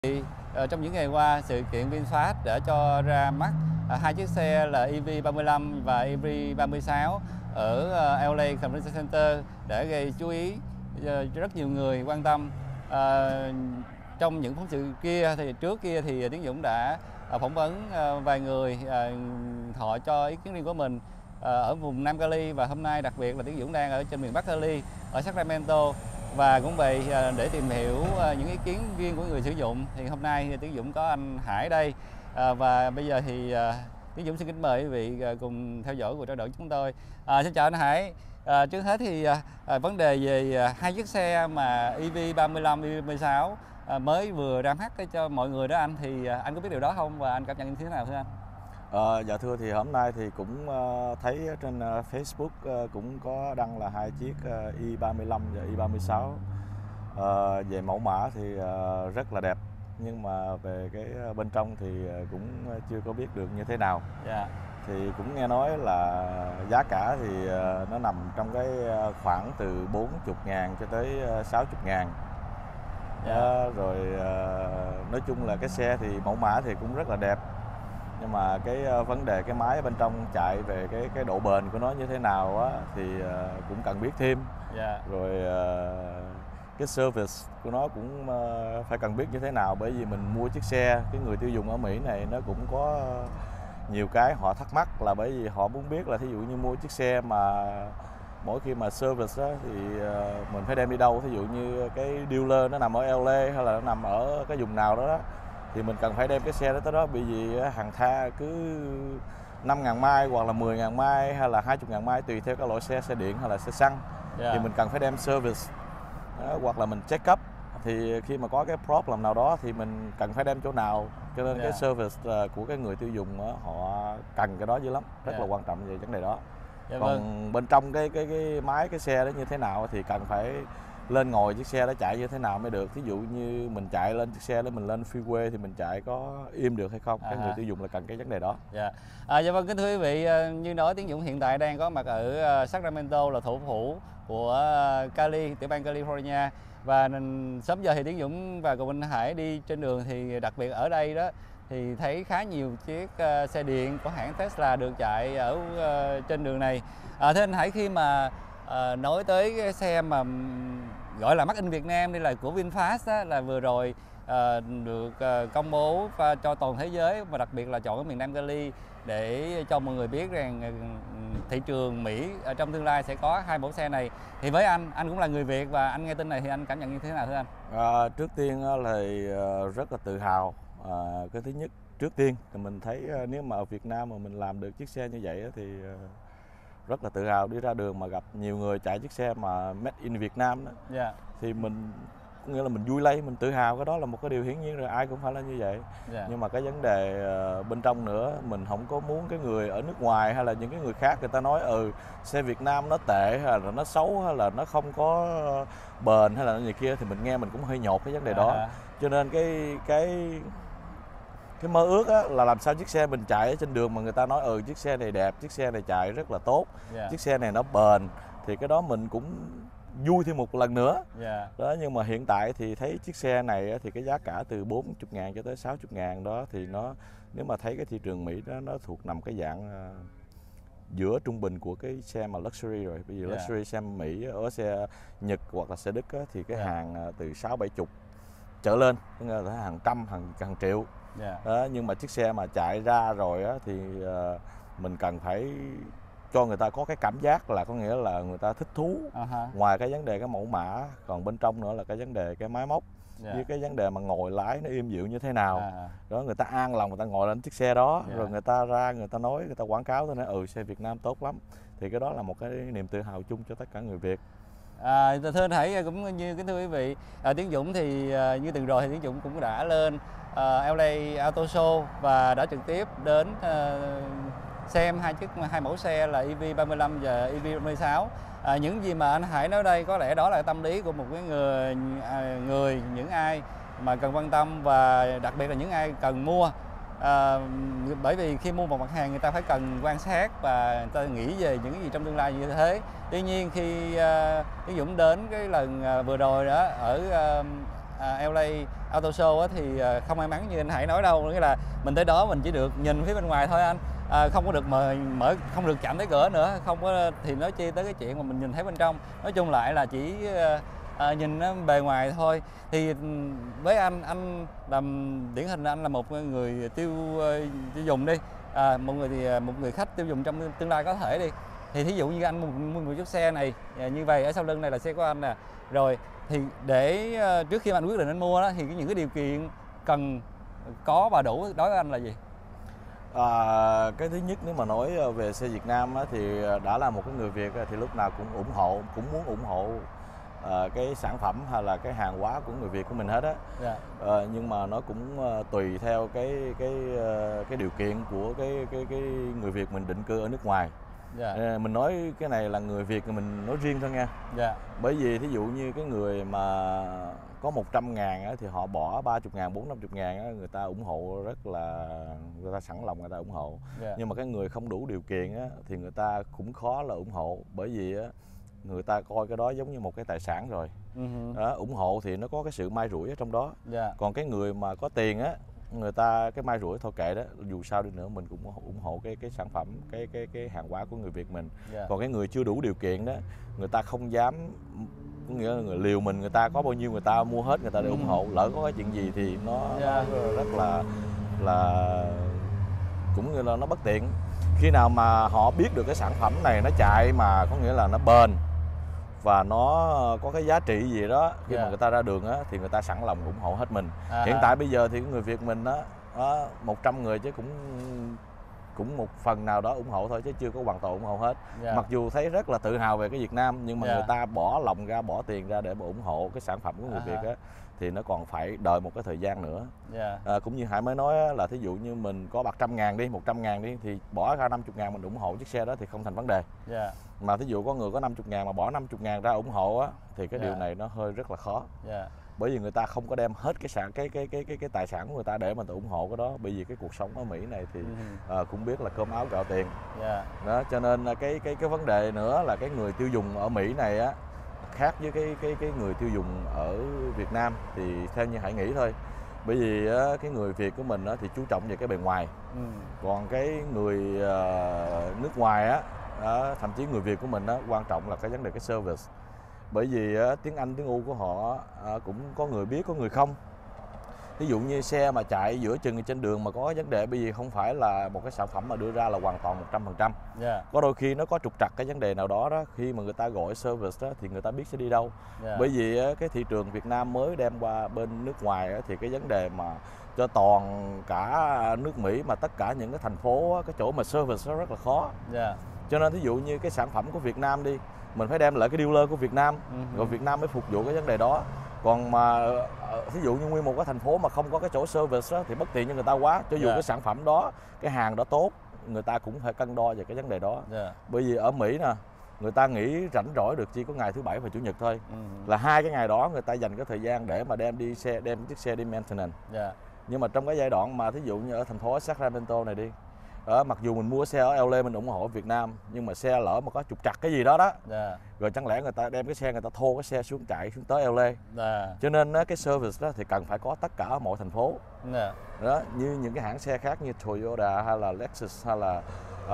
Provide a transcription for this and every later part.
Trong những ngày qua, sự kiện VinFast đã cho ra mắt hai chiếc xe là EV35 và EV36 ở LA Convention Center để gây chú ý cho rất nhiều người quan tâm. Trong những phóng sự kia thì trước kia thì Tiến Dũng đã phỏng vấn vài người, họ cho ý kiến riêng của mình ở vùng Nam Cali, và hôm nay đặc biệt là Tiến Dũng đang ở trên miền Bắc Cali ở Sacramento. Và cũng vậy, để tìm hiểu những ý kiến riêng của người sử dụng thì hôm nay Tiến Dũng có anh Hải đây, và bây giờ thì Tiến Dũng xin kính mời quý vị cùng theo dõi cuộc trao đổi của chúng tôi. Xin chào anh Hải. Trước hết thì vấn đề về hai chiếc xe mà EV35, EV36 mới vừa ra mắt cho mọi người đó anh, thì anh có biết điều đó không và anh cảm nhận như thế nào thưa anh? Dạ thưa, thì hôm nay thì cũng thấy trên Facebook cũng có đăng là hai chiếc E35 và E36. Về mẫu mã thì rất là đẹp, nhưng mà về cái bên trong thì cũng chưa có biết được như thế nào. Yeah. Thì cũng nghe nói là giá cả thì nó nằm trong cái khoảng từ 40.000 cho tới 60.000. Yeah. Rồi nói chung là cái xe thì mẫu mã thì cũng rất là đẹp, nhưng mà cái vấn đề cái máy bên trong chạy về cái độ bền của nó như thế nào á thì cũng cần biết thêm. Yeah. Rồi cái service của nó cũng phải cần biết như thế nào, bởi vì mình mua chiếc xe, cái người tiêu dùng ở Mỹ này nó cũng có nhiều cái họ thắc mắc, là bởi vì họ muốn biết là thí dụ như mua chiếc xe mà mỗi khi mà service á, thì mình phải đem đi đâu. Thí dụ như cái dealer nó nằm ở LA hay là nó nằm ở cái vùng nào đó, thì mình cần phải đem cái xe đó tới đó, bởi vì hàng tha cứ 5.000 mai hoặc là 10.000 mai hay là 20.000 mai tùy theo các loại xe điện hay là xe xăng. Yeah. Thì mình cần phải đem service hoặc là mình check up, thì khi mà có cái problem nào đó thì mình cần phải đem chỗ nào, cho nên cái service của cái người tiêu dùng họ cần cái đó dữ lắm, rất là quan trọng về vấn đề đó. Yeah, còn vâng. bên trong cái máy cái xe đó như thế nào thì cần phải lên ngồi chiếc xe đó chạy như thế nào mới được. Thí dụ như mình chạy lên chiếc xe đó, mình lên freeway thì mình chạy có im được hay không, cái người tiêu dùng là cần cái vấn đề đó. Dạ. Dạ vâng, kính thưa quý vị, như nói Tiến Dũng hiện tại đang có mặt ở Sacramento, là thủ phủ của Cali, tiểu bang California. Và sớm giờ thì Tiến Dũng và cùng anh Hải đi trên đường thì đặc biệt ở đây đó thì thấy khá nhiều chiếc xe điện của hãng Tesla được chạy ở trên đường này. Thưa anh Hải, khi mà nói tới cái xe mà gọi là Made in Việt Nam đây là của VinFast á, là vừa rồi được công bố cho toàn thế giới, và đặc biệt là chọn ở miền Nam Cali để cho mọi người biết rằng thị trường Mỹ trong tương lai sẽ có hai mẫu xe này. Thì với anh cũng là người Việt và anh nghe tin này thì anh cảm nhận như thế nào thưa anh? Trước tiên là rất là tự hào. Cái thứ nhất, trước tiên thì mình thấy nếu mà ở Việt Nam mà mình làm được chiếc xe như vậy thì rất là tự hào. Đi ra đường mà gặp nhiều người chạy chiếc xe mà Made in Việt Nam đó, Yeah. thì mình có nghĩa là mình vui lây, mình tự hào, cái đó là một cái điều hiển nhiên rồi, ai cũng phải là như vậy. Yeah. Nhưng mà cái vấn đề bên trong nữa, mình không có muốn cái người ở nước ngoài hay là những cái người khác người ta nói xe Việt Nam nó tệ hay là nó xấu hay là nó không có bền hay là gì kia, thì mình nghe mình cũng hơi nhột cái vấn đề đó. Cho nên cái mơ ước á, là làm sao chiếc xe mình chạy ở trên đường mà người ta nói chiếc xe này đẹp, chiếc xe này chạy rất là tốt, Yeah. chiếc xe này nó bền, thì cái đó mình cũng vui thêm một lần nữa. Yeah. Đó, nhưng mà hiện tại thì thấy chiếc xe này thì cái giá cả từ 40.000 cho tới 60.000 đó, thì nó, nếu mà thấy cái thị trường Mỹ đó, nó thuộc nằm cái dạng giữa trung bình của cái xe mà luxury rồi. Bây giờ Yeah. luxury xe Mỹ ở xe Nhật hoặc là xe Đức á, thì cái Yeah. hàng từ 60-70 trở lên, nghĩa là hàng trăm, hàng triệu. Yeah. Đó, nhưng mà chiếc xe mà chạy ra rồi á, thì mình cần phải cho người ta có cái cảm giác là có nghĩa là người ta thích thú. Ngoài cái vấn đề cái mẫu mã, còn bên trong nữa là cái vấn đề cái máy móc. Yeah. Với cái vấn đề mà ngồi lái nó êm dịu như thế nào. Đó, người ta an lòng người ta ngồi lên chiếc xe đó. Yeah. Rồi người ta ra người ta nói, người ta quảng cáo, tôi nói xe Việt Nam tốt lắm. Thì cái đó là một cái niềm tự hào chung cho tất cả người Việt. Thưa anh Hải, cũng như kính thưa quý vị, Tiến Dũng thì như từng rồi thì Tiến Dũng cũng đã lên LA Auto Show và đã trực tiếp đến xem hai mẫu xe là EV35 và EV36. Những gì mà anh Hải nói đây có lẽ đó là tâm lý của một cái người những ai mà cần quan tâm, và đặc biệt là những ai cần mua. Bởi vì khi mua một mặt hàng người ta phải cần quan sát và người ta nghĩ về những cái gì trong tương lai như thế. Tuy nhiên khi Tiến Dũng đến cái lần vừa rồi đó ở LA Auto Show á, thì không may mắn như anh Hải nói đâu, nghĩa là mình tới đó mình chỉ được nhìn phía bên ngoài thôi anh, không có được mở không được chạm tới cửa nữa, không có thì nói chi tới cái chuyện mà mình nhìn thấy bên trong. Nói chung lại là chỉ nhìn nó bề ngoài thôi. Thì với anh làm điển hình là anh là một người tiêu dùng đi, một người khách tiêu dùng trong tương lai có thể đi, thì thí dụ như anh mua một chiếc xe này như vậy, ở sau lưng này là xe của anh nè, rồi thì để trước khi mà anh quyết định anh mua đó, thì những cái điều kiện cần có và đủ đối với anh là gì? Cái thứ nhất, nếu mà nói về xe Việt Nam á, thì đã là một cái người Việt thì lúc nào cũng muốn ủng hộ cái sản phẩm hay là cái hàng hóa của người Việt của mình hết á. Yeah. Nhưng mà nó cũng tùy theo cái điều kiện của cái người Việt mình định cư ở nước ngoài. Yeah. Mình nói cái này là người Việt thì mình nói riêng thôi nha. Yeah. Bởi vì thí dụ như cái người mà có 100.000 á, thì họ bỏ 30.000, 40-50.000 á, người ta ủng hộ rất là, người ta sẵn lòng người ta ủng hộ. Yeah. Nhưng mà cái người không đủ điều kiện á, thì người ta cũng khó là ủng hộ, bởi vì á, người ta coi cái đó giống như một cái tài sản rồi. Đó, ủng hộ thì nó có cái sự may rủi ở trong đó. Yeah. Còn cái người mà có tiền á, người ta cái may rủi thôi kệ đó, dù sao đi nữa mình cũng ủng hộ cái sản phẩm, cái hàng hóa của người Việt mình. Yeah. Còn cái người chưa đủ điều kiện đó, người ta không dám, có nghĩa là người liều mình, người ta có bao nhiêu người ta mua hết, người ta để ủng hộ, lỡ có cái chuyện gì thì nó rất là cũng như là nó bất tiện. Khi nào mà họ biết được cái sản phẩm này nó chạy mà có nghĩa là nó bền và nó có cái giá trị gì đó, khi mà người ta ra đường á, thì người ta sẵn lòng ủng hộ hết mình. Hiện tại bây giờ thì người Việt mình á, 100 người chứ cũng một phần nào đó ủng hộ thôi, chứ chưa có hoàn toàn ủng hộ hết. Mặc dù thấy rất là tự hào về cái Việt Nam, nhưng mà người ta bỏ lòng ra, bỏ tiền ra để mà ủng hộ cái sản phẩm của người Việt á, thì nó còn phải đợi một cái thời gian nữa. Cũng như Hải mới nói á, là thí dụ như mình có bạc 100.000 đi, 100.000 đi, thì bỏ ra 50.000 mình ủng hộ chiếc xe đó thì không thành vấn đề. Mà thí dụ có người có 50.000 mà bỏ 50.000 ra ủng hộ á, thì cái điều này nó hơi rất là khó. Bởi vì người ta không có đem hết cái tài sản của người ta để mà ủng hộ cái đó, bởi vì cái cuộc sống ở Mỹ này thì cũng biết là cơm áo gạo tiền. Đó, cho nên cái vấn đề nữa là cái người tiêu dùng ở Mỹ này á, khác với cái người tiêu dùng ở Việt Nam thì theo như Hải nghĩ thôi. Bởi vì cái người Việt của mình thì chú trọng về cái bề ngoài. Còn cái người nước ngoài á, thậm chí người Việt của mình quan trọng là cái vấn đề cái service. Bởi vì tiếng Anh, tiếng U của họ cũng có người biết, có người không. Ví dụ như xe mà chạy giữa chừng trên đường mà có vấn đề, bởi vì không phải là một cái sản phẩm mà đưa ra là hoàn toàn 100%. Có đôi khi nó có trục trặc cái vấn đề nào đó đó, khi mà người ta gọi service đó, thì người ta biết sẽ đi đâu. Bởi vì cái thị trường Việt Nam mới đem qua bên nước ngoài thì cái vấn đề mà cho toàn cả nước Mỹ mà tất cả những cái thành phố, cái chỗ mà service nó rất là khó. Cho nên thí dụ như cái sản phẩm của Việt Nam đi, mình phải đem lại cái dealer của Việt Nam, rồi Việt Nam mới phục vụ cái vấn đề đó. Còn mà thí dụ như nguyên một cái thành phố mà không có cái chỗ service đó, thì bất tiện cho người ta quá. Cho dù cái sản phẩm đó, cái hàng đó tốt, người ta cũng phải cân đo về cái vấn đề đó. Bởi vì ở Mỹ nè, người ta nghĩ rảnh rỗi được chỉ có ngày thứ Bảy và Chủ nhật thôi. Là hai cái ngày đó người ta dành cái thời gian để mà đem chiếc xe đi maintenance. Nhưng mà trong cái giai đoạn mà thí dụ như ở thành phố Sacramento này đi, mặc dù mình mua xe ở LA mình ủng hộ Việt Nam, nhưng mà xe lỡ mà có trục trặc cái gì đó đó, rồi chẳng lẽ người ta đem cái xe, người ta thô cái xe xuống chạy xuống tới LA. Cho nên cái service đó thì cần phải có tất cả ở mọi thành phố. Đó, như những cái hãng xe khác như Toyota hay là Lexus hay là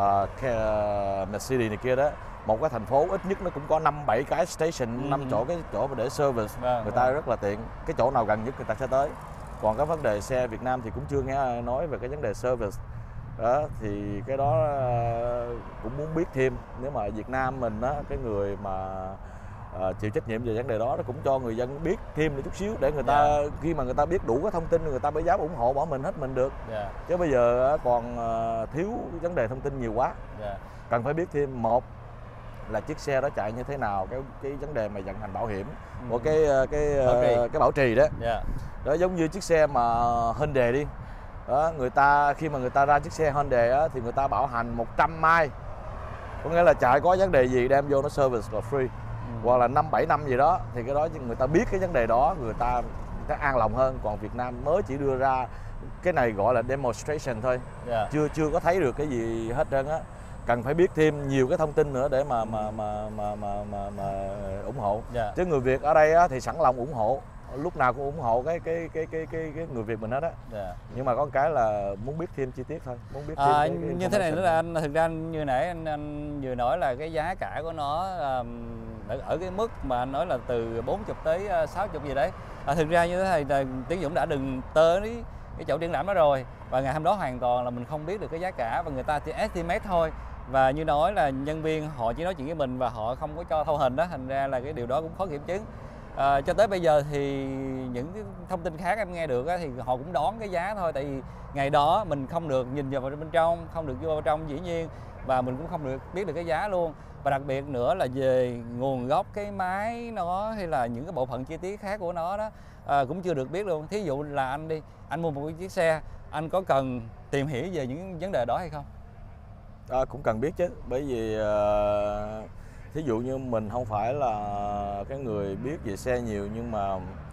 Mercedes này kia đó, một cái thành phố ít nhất nó cũng có 5-7 cái station, 5 chỗ cái chỗ để service, người ta rất là tiện, cái chỗ nào gần nhất người ta sẽ tới. Còn cái vấn đề xe Việt Nam thì cũng chưa nghe nói về cái vấn đề service. Đó, thì cái đó cũng muốn biết thêm. Nếu mà Việt Nam mình á, cái người mà chịu trách nhiệm về vấn đề đó, nó cũng cho người dân biết thêm một chút xíu để người ta khi mà người ta biết đủ cái thông tin, người ta mới dám ủng hộ bỏ mình hết mình được. Chứ bây giờ còn thiếu vấn đề thông tin nhiều quá. Cần phải biết thêm, một là chiếc xe đó chạy như thế nào, cái vấn đề mà vận hành bảo hiểm của cái bảo trì đó. Đó, giống như chiếc xe mà Hyundai đi. Đó, khi mà người ta ra chiếc xe Hyundai á, thì người ta bảo hành 100 mai, có nghĩa là chạy có vấn đề gì đem vô nó service là free, hoặc là 5-7 năm gì đó, thì cái đó người ta biết cái vấn đề đó, người ta an lòng hơn. Còn Việt Nam mới chỉ đưa ra cái này gọi là demonstration thôi, chưa có thấy được cái gì hết trơn á. Cần phải biết thêm nhiều cái thông tin nữa để mà ủng hộ. Chứ người Việt ở đây á, thì sẵn lòng ủng hộ. lúc nào cũng ủng hộ cái người Việt mình hết á. Nhưng mà có cái là muốn biết thêm chi tiết thôi, muốn biết thêm như thế này nữa là anh, thực ra như nãy anh vừa nói là cái giá cả của nó ở cái mức mà anh nói là từ 40 tới 60 gì đấy. Thực ra như thế này là Tiến Dũng đã đừng tới cái chỗ triển lãm đó rồi, và ngày hôm đó hoàn toàn là mình không biết được cái giá cả, và người ta chỉ estimate thôi. Và như nói là nhân viên họ chỉ nói chuyện với mình và họ không có cho thâu hình đó, thành ra là cái điều đó cũng khó kiểm chứng. Cho tới bây giờ thì những cái thông tin khác em nghe được á, thì họ cũng đoán cái giá thôi, tại vì ngày đó mình không được nhìn vào bên trong, không được vô vào trong dĩ nhiên, và mình cũng không được biết được cái giá luôn. Và đặc biệt nữa là về nguồn gốc cái máy nó hay là những cái bộ phận chi tiết khác của nó đó cũng chưa được biết luôn. Thí dụ là anh mua một chiếc xe, anh có cần tìm hiểu về những vấn đề đó hay không? Cũng cần biết chứ, bởi vì thí dụ như mình không phải là cái người biết về xe nhiều, nhưng mà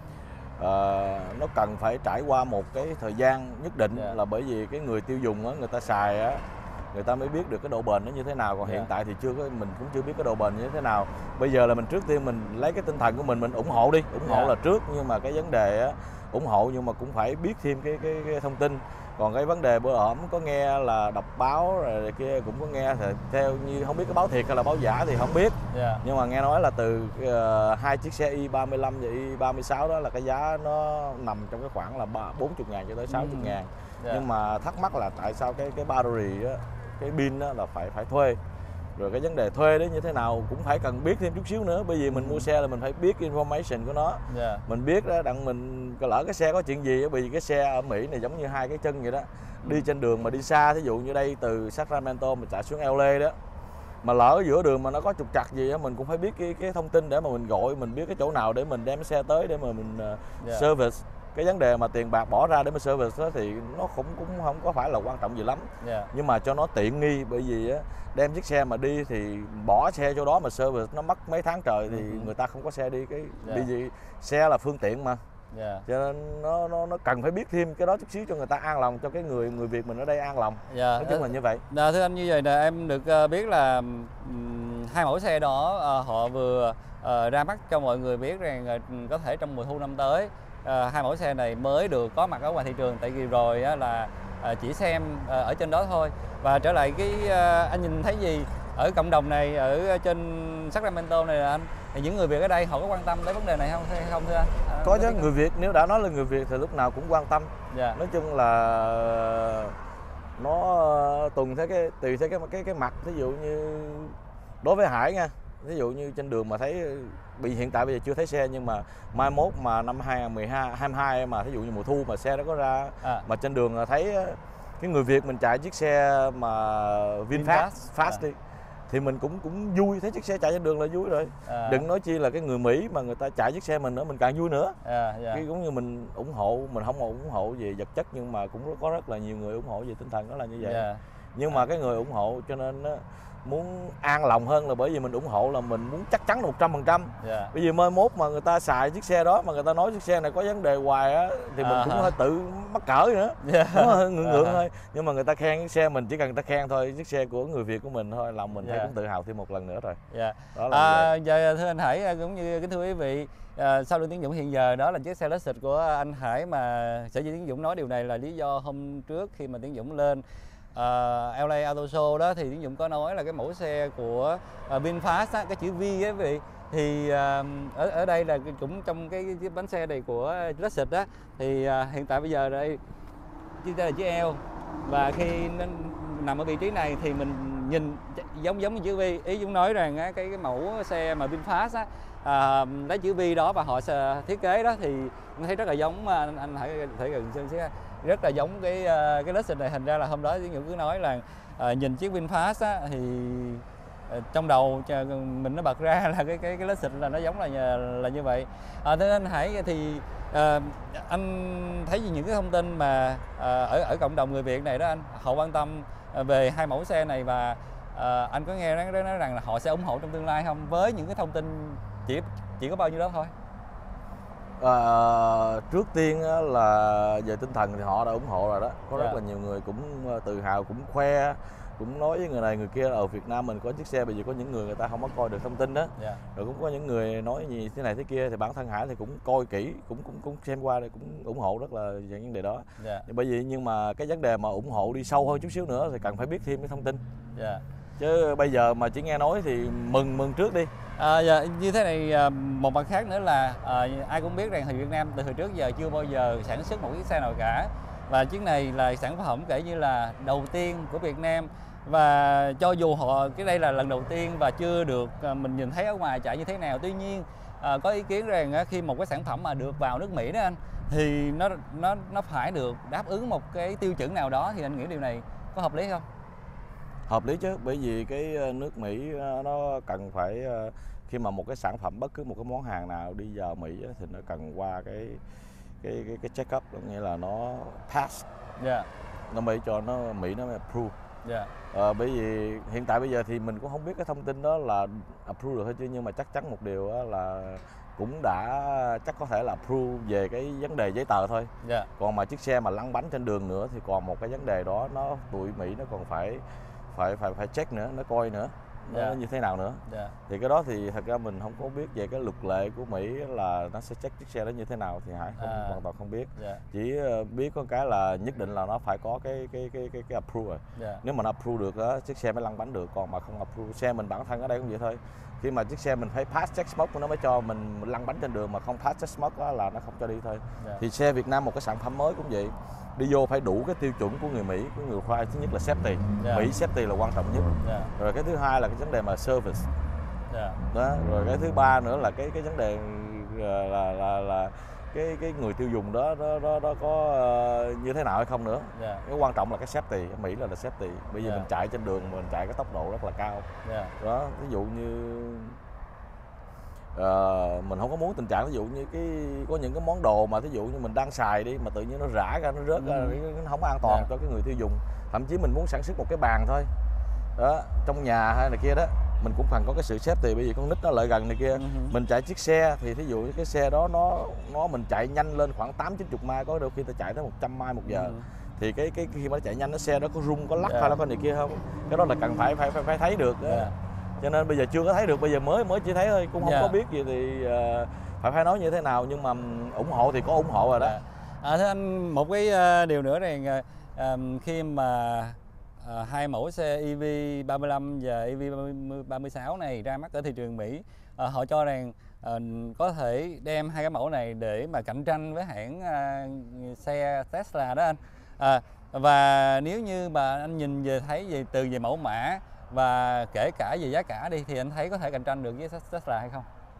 nó cần phải trải qua một cái thời gian nhất định, là bởi vì cái người tiêu dùng á, người ta xài á, người ta mới biết được cái độ bền nó như thế nào. Còn hiện tại thì mình cũng chưa biết cái độ bền như thế nào. Bây giờ là mình trước tiên mình lấy cái tinh thần của mình ủng hộ đi, ủng hộ là trước, nhưng mà cái vấn đề á, ủng hộ nhưng mà cũng phải biết thêm cái thông tin. Còn cái vấn đề bữa ổm có nghe là đọc báo rồi kia cũng có nghe, thì theo như không biết cái báo thiệt hay là báo giả thì không biết. Nhưng mà nghe nói là từ hai chiếc xe i35 và i36 đó là cái giá nó nằm trong cái khoảng là 40.000 cho tới 60.000. Nhưng mà thắc mắc là tại sao cái battery á, cái pin đó là phải thuê. Rồi cái vấn đề thuê đấy như thế nào cũng phải cần biết thêm chút xíu nữa, bởi vì mình mua xe là mình phải biết information của nó. Mình biết đó, đặng mình lỡ cái xe có chuyện gì, bởi vì cái xe ở Mỹ này giống như hai cái chân vậy đó. Đi trên đường mà đi xa, thí dụ như đây từ Sacramento mình chạy xuống LA đó, mà lỡ giữa đường mà nó có trục trặc gì đó, mình cũng phải biết cái thông tin để mà mình gọi, mình biết cái chỗ nào để mình đem cái xe tới để mà mình service. Cái vấn đề mà tiền bạc bỏ ra để mà service đó thì nó cũng không có phải là quan trọng gì lắm. Nhưng mà cho nó tiện nghi, bởi vì á, đem chiếc xe mà đi thì bỏ xe chỗ đó mà service nó mất mấy tháng trời thì người ta không có xe đi. Bởi vì xe là phương tiện mà. Cho nên nó cần phải biết thêm cái đó chút xíu cho người ta an lòng, cho cái người Việt mình ở đây an lòng. Nói chung là như vậy. Thưa anh, như vậy là em được biết là hai mẫu xe đó họ vừa ra mắt cho mọi người biết rằng có thể trong mùa thu năm tới hai mẫu xe này mới được có mặt ở ngoài thị trường. Tại vì rồi là chỉ xem ở trên đó thôi. Và trở lại cái anh nhìn thấy gì ở cộng đồng này, ở trên Sacramento này là anh, thì những người Việt ở đây họ có quan tâm tới vấn đề này không thưa anh? Có chứ, người Việt nếu đã nói là người Việt thì lúc nào cũng quan tâm. Nói chung là nó tùy theo cái mặt. Ví dụ như đối với Hải nha, ví dụ như trên đường mà thấy hiện tại bây giờ chưa thấy xe, nhưng mà mai mốt mà năm 2022 mà thí dụ như mùa thu mà xe đó có ra mà trên đường là thấy cái người Việt mình chạy chiếc xe mà VinFast đi, thì mình cũng vui, thấy chiếc xe chạy trên đường là vui rồi. Đừng nói chi là cái người Mỹ mà người ta chạy chiếc xe mình nữa, mình càng vui nữa. Cái cũng như mình ủng hộ, mình không ủng hộ về vật chất, nhưng mà cũng có rất là nhiều người ủng hộ về tinh thần, đó là như vậy. Nhưng mà cái người ủng hộ cho nên muốn an lòng hơn là bởi vì mình ủng hộ là mình muốn chắc chắn 100%. Bởi vì mai mốt mà người ta xài chiếc xe đó mà người ta nói chiếc xe này có vấn đề hoài á, thì mình cũng hơi tự mắc cỡ nữa. Nó hơi ngượng thôi. Nhưng mà người ta khen chiếc xe mình, chỉ cần người ta khen thôi, chiếc xe của người Việt của mình thôi, lòng mình thấy cũng tự hào thêm một lần nữa rồi. Đó là giờ thưa anh Hải cũng như kính thưa quý vị, sau lưng Tiến Dũng hiện giờ đó là chiếc xe Lexus của anh Hải, mà sở dĩ Tiến Dũng nói điều này là lý do hôm trước khi mà Tiến Dũng lên LA Auto Show đó, thì Tiến Dũng có nói là cái mẫu xe của VinFast á, cái chữ V á quý vị, thì ở đây là cũng trong cái bánh xe này của Lexus á, thì hiện tại bây giờ đây chiếc xe là chữ L, và khi nó nằm ở vị trí này thì mình nhìn giống như chữ V. Ý Dũng nói rằng á, cái mẫu xe mà VinFast á, lấy chữ V đó và họ thiết kế đó thì mình thấy rất là giống, anh hãy thể gần xem xíu, rất là giống cái Lexus này. Thành ra là hôm đó Tiến Dũng cứ nói là nhìn chiếc VinFast á, thì trong đầu mình nó bật ra là cái Lexus là nó giống là như vậy. Thế nên Hải thì anh thấy những cái thông tin mà ở cộng đồng người Việt này đó anh, họ quan tâm về hai mẫu xe này, và anh có nghe nói rằng là họ sẽ ủng hộ trong tương lai không, với những cái thông tin chỉ có bao nhiêu đó thôi? Trước tiên á, là về tinh thần thì họ đã ủng hộ rồi đó. Có rất Dạ. là nhiều người cũng tự hào, cũng khoe, cũng nói với người này người kia ở Việt Nam mình có chiếc xe. Bây giờ có những người ta không có coi được thông tin đó, Dạ. rồi cũng có những người nói gì thế này thế kia, thì bản thân Hải thì cũng coi kỹ, cũng xem qua thì cũng ủng hộ rất là về vấn đề đó. Dạ. Nhưng mà cái vấn đề mà ủng hộ đi sâu hơn chút xíu nữa thì cần phải biết thêm cái thông tin. Dạ. Chứ bây giờ mà chỉ nghe nói thì mừng trước đi. Dạ, như thế này, một mặt khác nữa là ai cũng biết rằng thì Việt Nam từ hồi trước giờ chưa bao giờ sản xuất một chiếc xe nào cả, và chiếc này là sản phẩm kể như là đầu tiên của Việt Nam. Và cho dù cái đây là lần đầu tiên và chưa được mình nhìn thấy ở ngoài chạy như thế nào, tuy nhiên có ý kiến rằng khi một cái sản phẩm mà được vào nước Mỹ đó anh, thì nó phải được đáp ứng một cái tiêu chuẩn nào đó, thì anh nghĩ điều này có hợp lý không? Hợp lý chứ, bởi vì cái nước Mỹ nó cần phải khi mà một cái sản phẩm, bất cứ một cái món hàng nào đi vào Mỹ thì nó cần qua cái check up, nghĩa là nó pass. Dạ. Nó mới cho Mỹ nó approve. Dạ. Bởi vì hiện tại bây giờ thì mình cũng không biết cái thông tin đó là approve được hay chưa, nhưng mà chắc chắn một điều là cũng đã chắc có thể là approve về cái vấn đề giấy tờ thôi. Dạ. Còn mà chiếc xe mà lăn bánh trên đường nữa thì còn một cái vấn đề đó, tụi Mỹ nó còn phải check nữa, nó coi nữa nó như thế nào nữa. Thì cái đó thì thật ra mình không có biết về cái luật lệ của Mỹ là nó sẽ check chiếc xe đó như thế nào, thì Hải hoàn toàn không biết. Chỉ biết có cái là nhất định là nó phải có cái approve rồi. Nếu mà nó approve được á, chiếc xe mới lăn bánh được, còn mà không approve, xe mình bản thân ở đây cũng vậy thôi. Khi mà chiếc xe mình phải pass check smoke nó mới cho mình lăn bánh trên đường, mà không pass check smoke đó là nó không cho đi thôi. Thì xe Việt Nam một cái sản phẩm mới cũng vậy, đi vô phải đủ cái tiêu chuẩn của người Mỹ, của người khoai. Thứ nhất là safety, Mỹ safety là quan trọng nhất. Rồi cái thứ hai là cái vấn đề mà service. Đó, rồi cái thứ ba nữa là cái vấn đề là cái người tiêu dùng đó có như thế nào hay không nữa. Cái quan trọng là cái safety, ở Mỹ là safety. Bởi vì mình chạy trên đường, mình chạy cái tốc độ rất là cao. Đó, ví dụ như mình không có muốn tình trạng ví dụ như có những cái món đồ mà ví dụ như mình đang xài đi mà tự nhiên nó rã ra, nó rớt ra, nó không an toàn cho cái người tiêu dùng. Thậm chí mình muốn sản xuất một cái bàn thôi đó, trong nhà hay này kia đó, mình cũng cần có cái sự safety, bởi vì con nít nó lại gần này kia. Mình chạy chiếc xe thì thí dụ như cái xe đó nó mình chạy nhanh lên khoảng 8-90 mai, có đôi khi ta chạy tới 100 mai một giờ. Thì cái khi mà nó chạy nhanh, nó xe đó có rung, có lắc hay là có này kia không, cái đó là cần phải thấy được đó. Cho nên bây giờ chưa có thấy được, bây giờ mới chỉ thấy thôi, cũng không có biết gì thì phải nói như thế nào, nhưng mà ủng hộ thì có ủng hộ rồi đó. Thưa anh, một cái điều nữa rằng khi mà hai mẫu xe EV35 và EV36 này ra mắt ở thị trường Mỹ, họ cho rằng có thể đem hai cái mẫu này để mà cạnh tranh với hãng xe Tesla đó anh. Và nếu như mà anh nhìn thấy về mẫu mã và kể cả về giá cả đi, thì anh thấy có thể cạnh tranh được với Tesla hay không?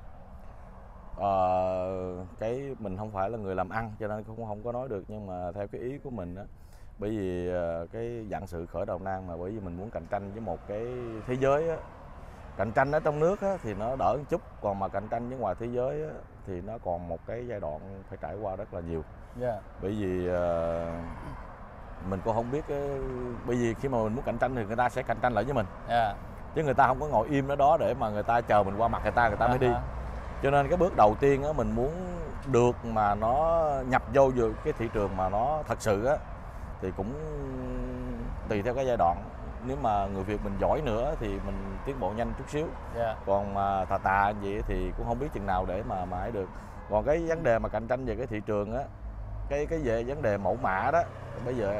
Cái mình không phải là người làm ăn cho nên cũng không có nói được, nhưng mà theo cái ý của mình á, bởi vì cái dạng sự khởi đầu nan mà bởi vì mình muốn cạnh tranh với một cái thế giới á. Cạnh tranh ở trong nước á, thì nó đỡ một chút, còn mà cạnh tranh với ngoài thế giới á, thì nó còn một cái giai đoạn phải trải qua rất là nhiều. Bởi vì mình cũng không biết bởi vì khi mà mình muốn cạnh tranh thì người ta sẽ cạnh tranh lại với mình. Chứ người ta không có ngồi im ở đó để mà người ta chờ mình qua mặt người ta mới đi. Cho nên cái bước đầu tiên á, mình muốn được mà nó nhập vô cái thị trường mà nó thật sự á, thì cũng tùy theo cái giai đoạn. Nếu mà người Việt mình giỏi nữa thì mình tiến bộ nhanh chút xíu. Còn mà tà vậy thì cũng không biết chừng nào để mà ấy được. Còn cái vấn đề mà cạnh tranh về cái thị trường á, cái về vấn đề mẫu mã đó, bây giờ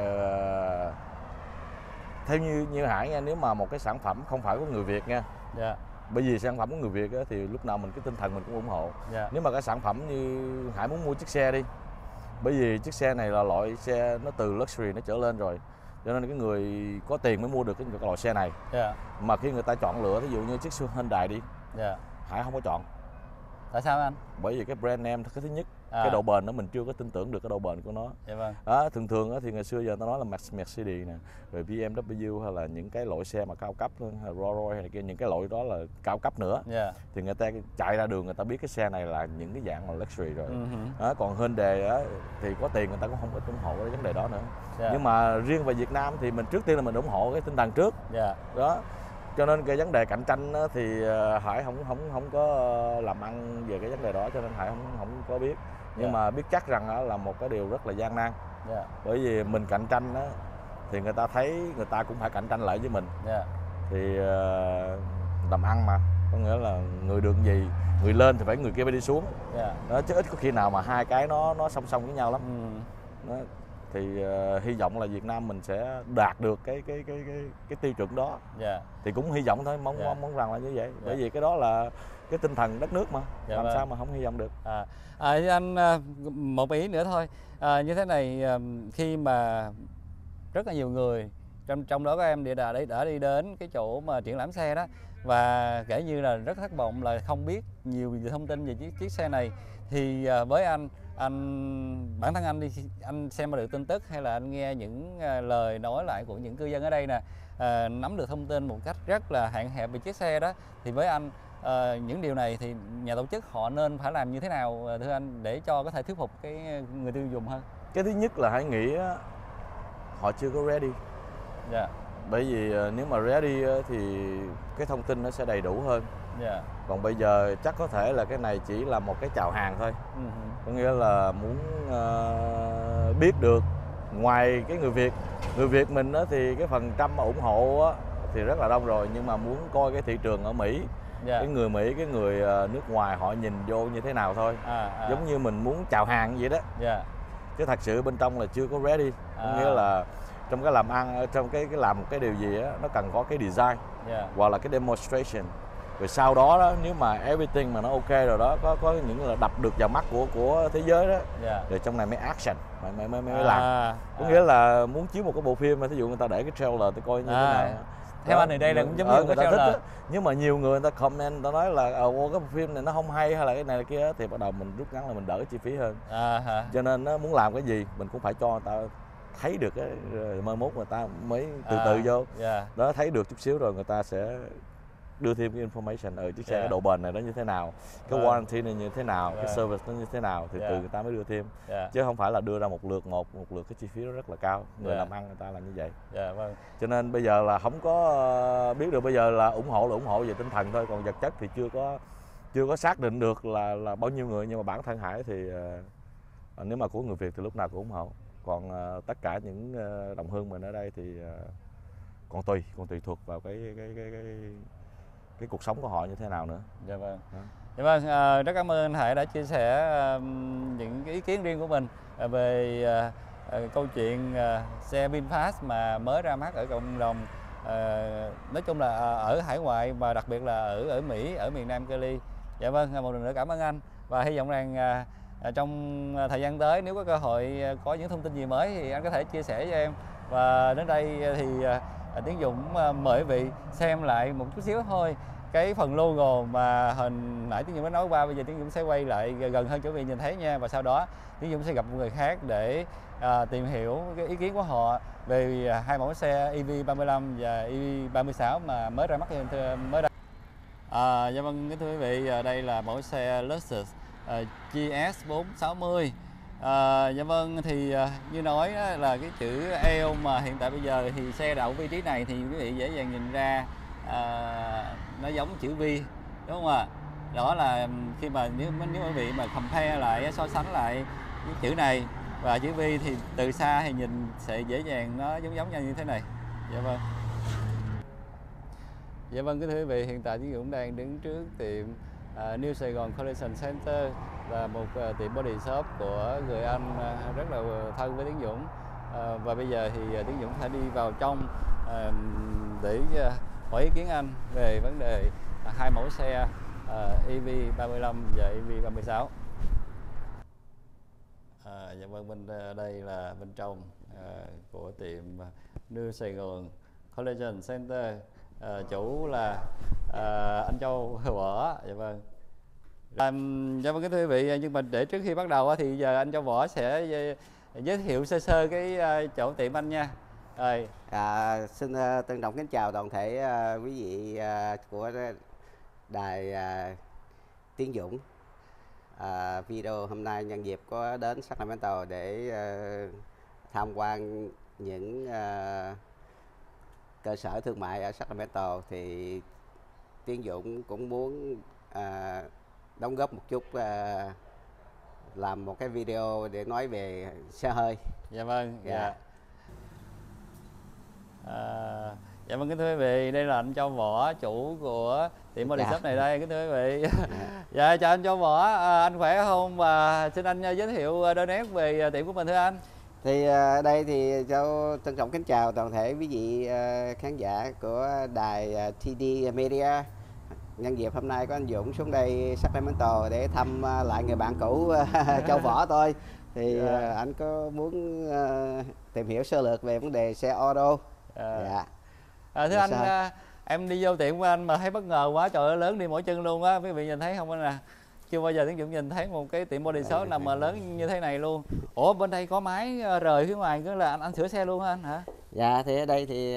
theo như Hải nha, nếu mà một cái sản phẩm không phải của người Việt nha, bởi vì sản phẩm của người Việt á, thì lúc nào cái tinh thần mình cũng ủng hộ. Nếu mà cái sản phẩm như Hải muốn mua chiếc xe đi, bởi vì chiếc xe này là loại xe nó từ luxury nó trở lên rồi, cho nên cái người có tiền mới mua được cái loại xe này. Mà khi người ta chọn lựa, ví dụ như chiếc Hyundai đi, Hải không có chọn. Tại sao anh? Bởi vì cái brand name cái thứ nhất, cái độ bền đó mình chưa có tin tưởng được cái độ bền của nó. Thường thì ngày xưa giờ ta nói là Mercedes nè, rồi BMW hay là những cái loại xe mà cao cấp hơn, hay Rolls Royce hay là kia, những cái loại đó là cao cấp nữa. Thì người ta chạy ra đường người ta biết cái xe này là những cái dạng mà luxury rồi. Còn Hyundai á, thì có tiền người ta cũng không có ủng hộ cái vấn đề đó nữa. Nhưng mà riêng về Việt Nam thì mình trước tiên là mình ủng hộ cái tinh thần trước. Đó. Cho nên cái vấn đề cạnh tranh thì Hải không có làm ăn về cái vấn đề đó, cho nên Hải không có biết. Nhưng mà biết chắc rằng đó là một cái điều rất là gian nan. Bởi vì mình cạnh tranh đó, thì người ta thấy người ta cũng phải cạnh tranh lại với mình. Thì làm ăn mà, có nghĩa là người được gì, người lên thì phải người kia phải đi xuống. Đó, chứ ít có khi nào mà hai cái nó song song với nhau lắm. Đó, thì hy vọng là Việt Nam mình sẽ đạt được cái tiêu chuẩn đó. Thì cũng hy vọng thôi, mong rằng là như vậy. Bởi vì cái đó là cái tinh thần đất nước mà, làm sao mà không hy vọng được. Anh một ý nữa thôi, như thế này, khi mà rất là nhiều người, trong đó các em đã đi đến cái chỗ mà triển lãm xe đó, và kể như là rất thất vọng là không biết nhiều thông tin về chiếc xe này, thì với anh bản thân anh đi, anh xem được tin tức hay là anh nghe những lời nói lại của những cư dân ở đây nè, nắm được thông tin một cách rất là hạn hẹp về chiếc xe đó, thì với anh những điều này thì nhà tổ chức họ nên phải làm như thế nào thưa anh, để cho có thể thuyết phục cái người tiêu dùng hơn? Cái thứ nhất là hãy nghĩ họ chưa có ready. Bởi vì nếu mà ready thì cái thông tin nó sẽ đầy đủ hơn. Còn bây giờ chắc có thể là cái này chỉ là một cái chào hàng thôi. Có nghĩa là muốn biết được, ngoài cái người Việt mình thì cái phần trăm mà ủng hộ thì rất là đông rồi, nhưng mà muốn coi cái thị trường ở Mỹ, cái người Mỹ, cái người nước ngoài họ nhìn vô như thế nào thôi. Giống như mình muốn chào hàng vậy đó. Chứ thật sự bên trong là chưa có ready. Có nghĩa là trong cái làm ăn, trong cái làm một cái điều gì á, nó cần có cái design hoặc là cái demonstration. Rồi sau đó nếu mà everything mà nó ok rồi đó, có những là đập được vào mắt của thế giới đó, rồi trong này mới action, mới làm. Có nghĩa là muốn chiếu một cái bộ phim mà thí dụ người ta để cái trailer tôi coi như thế nào. Theo anh thì đây là cũng giống như người ta thích. Nhưng mà nhiều người ta comment, ta nói là cái bộ phim này nó không hay hay là cái này là kia, thì bắt đầu mình rút ngắn là mình đỡ cái chi phí hơn. Cho nên muốn làm cái gì mình cũng phải cho người ta thấy được cái, mai mốt người ta mới từ từ vô. Đó, thấy được chút xíu rồi người ta sẽ đưa thêm cái information ở chiếc xe cái độ bền này nó như thế nào, cái warranty này như thế nào, cái service nó như thế nào, thì từ người ta mới đưa thêm. Chứ không phải là đưa ra một lượt cái chi phí nó rất là cao. Người làm ăn người ta là như vậy. Cho nên bây giờ là không có biết được, bây giờ là ủng hộ về tinh thần thôi, còn vật chất thì chưa có xác định được là bao nhiêu người. Nhưng mà bản thân Hải thì nếu mà của người Việt thì lúc nào cũng ủng hộ. Còn tất cả những đồng hương mình ở đây thì còn tùy thuộc vào cái cuộc sống của họ như thế nào nữa. Rất cảm ơn anh Hải đã chia sẻ những cái ý kiến riêng của mình về câu chuyện xe VinFast mà mới ra mắt ở cộng đồng, nói chung là ở hải ngoại và đặc biệt là ở Mỹ, ở miền Nam Cali. Một lần nữa cảm ơn anh, và hy vọng rằng trong thời gian tới nếu có cơ hội có những thông tin gì mới thì anh có thể chia sẻ với em. Và đến đây thì Tiến Dũng mời quý vị xem lại một chút xíu thôi cái phần logo mà hồi nãy Tiến Dũng đã nói qua. Bây giờ Tiến Dũng sẽ quay lại gần hơn cho quý vị nhìn thấy nha, và sau đó Tiến Dũng sẽ gặp một người khác để tìm hiểu cái ý kiến của họ về hai mẫu xe EV35 và EV36 mà mới ra mắt mới đây. Thưa quý vị, đây là mẫu xe Lexus GS460. Thì như nói là cái chữ L mà hiện tại bây giờ thì xe đậu vị trí này thì quý vị dễ dàng nhìn ra nó giống chữ V, đúng không ạ? Đó là khi mà nếu quý vị mà compare lại, so sánh lại cái chữ này và chữ V thì từ xa thì nhìn sẽ dễ dàng nó giống nhau như thế này. Thưa quý vị, hiện tại Tiến Dũng đang đứng trước tiệm New Sài Gòn Collision Center, là một tiệm body shop của người Anh rất là thân với Tiến Dũng. Và bây giờ thì Tiến Dũng phải đi vào trong để hỏi ý kiến anh về vấn đề hai mẫu xe EV35 và EV36. Bên đây là bên trong của tiệm New Sài Gòn Collision Center. Chủ là anh Châu Võ. Cái thưa quý vị, nhưng mà để trước khi bắt đầu thì giờ anh Châu Võ sẽ giới thiệu sơ cái chỗ tiệm anh nha. Xin trân trọng kính chào toàn thể quý vị của đài Tiến Dũng. Video hôm nay nhân dịp có đến Sacramento để tham quan những cơ sở thương mại ở Sacramento, thì Tiến Dũng cũng muốn đóng góp một chút làm một cái video để nói về xe hơi. Dạ vâng. Dạ. Dạ. Dạ vâng, kính thưa quý vị, đây là anh Châu Võ, chủ của tiệm body Dạ. shop này đây, kính thưa quý vị. Dạ, chào anh Châu Võ, anh khỏe không? Và xin anh giới thiệu đôi nét về tiệm của mình thưa anh. Thì đây thì Châu trân trọng kính chào toàn thể quý vị khán giả của đài TD Media. Nhân dịp hôm nay có anh Dũng xuống đây Sacramento để thăm lại người bạn cũ Châu Võ thôi. Thì anh có muốn tìm hiểu sơ lược về vấn đề xe auto. Dạ. Thưa anh, em đi vô tiệm của anh mà thấy bất ngờ quá, trời ơi, lớn đi mỗi chân luôn á, quý vị nhìn thấy không anh nè? Chưa bao giờ Tiến Dũng nhìn thấy một cái tiệm body shop nằm mà lớn như thế này luôn. Ủa, bên đây có máy rời phía ngoài, cứ là anh sửa xe luôn hả anh hả? Dạ, thì ở đây thì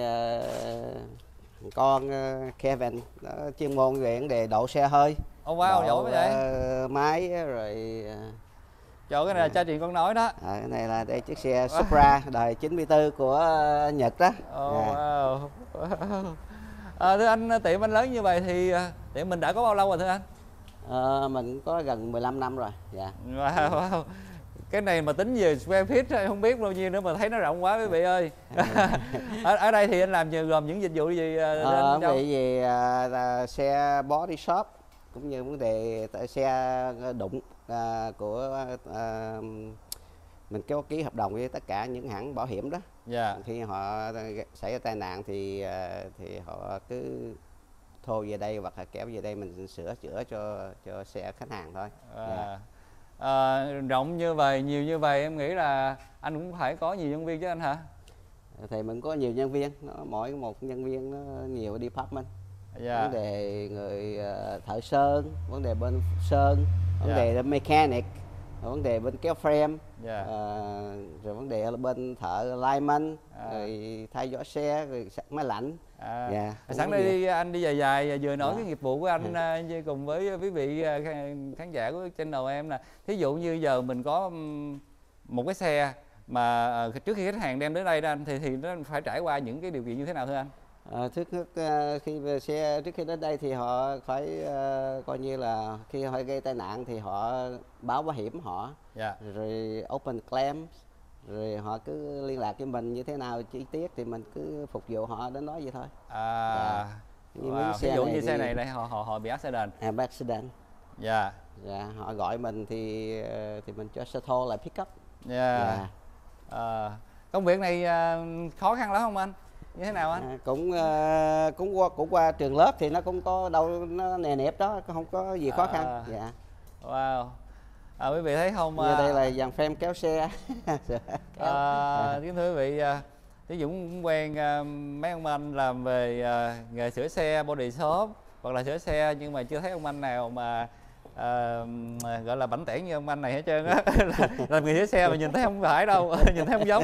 con Kevin nó chuyên môn về vấn đề độ xe hơi. Wow, giỏi quá vậy. Máy rồi Trời, cái này là cha truyền con nói đó. cái này là đây chiếc xe Supra đời 94 của Nhật đó. Wow. Thưa anh, tiệm anh lớn như vậy thì tiệm mình đã có bao lâu rồi thưa anh? Mình có gần 15 năm rồi. Dạ. Wow. Cái này mà tính về square feet không biết bao nhiêu nữa mà thấy nó rộng quá quý vị ơi. Ở đây thì anh làm gồm những dịch vụ gì? Vì xe body shop cũng như vấn đề xe đụng của mình có ký hợp đồng với tất cả những hãng bảo hiểm đó. Dạ. Khi họ xảy ra tai nạn thì họ cứ thô về đây hoặc là kéo về đây mình sửa chữa cho xe khách hàng thôi. Dạ. Rộng như vậy, nhiều như vậy, em nghĩ là anh cũng phải có nhiều nhân viên chứ anh hả? Thì mình có nhiều nhân viên, mỗi một nhân viên nó nhiều department. Dạ. Vấn đề người thợ sơn, vấn đề bên sơn, vấn đề mechanic, vấn đề bên kéo frame, rồi vấn đề bên thợ lineman, rồi thay vỏ xe, rồi sạc máy lạnh. Sẵn đây anh đi dài vừa nói cái nghiệp vụ của anh cùng với quý vị khán giả của channel em nè. Thí dụ như giờ mình có một cái xe mà trước khi khách hàng đem đến đây anh thì nó phải trải qua những cái điều kiện như thế nào thưa anh? Khi về xe trước khi đến đây thì họ phải coi như là khi họ gây tai nạn thì họ báo bảo hiểm họ, rồi open claim, rồi họ cứ liên lạc với mình như thế nào chi tiết thì mình cứ phục vụ họ đến đó vậy thôi. Ví dụ như xe này họ bị accident. Accident. Dạ. Dạ, họ gọi mình thì mình cho xe thô lại pick up. Công việc này khó khăn lắm không anh? Như thế nào anh? Cũng qua trường lớp thì nó cũng có đâu nó nề nếp đó, không có gì khó khăn. Dạ. Wow. Quý vị thấy không? Như đây là dàn frame kéo xe. Kính thưa quý vị, Tiến Dũng cũng quen mấy ông anh làm về nghề sửa xe body shop hoặc là sửa xe, nhưng mà chưa thấy ông anh nào mà gọi là bảnh tẻn như ông anh này hết trơn á. Làm nghề sửa xe mà nhìn thấy không phải đâu, nhìn thấy không giống.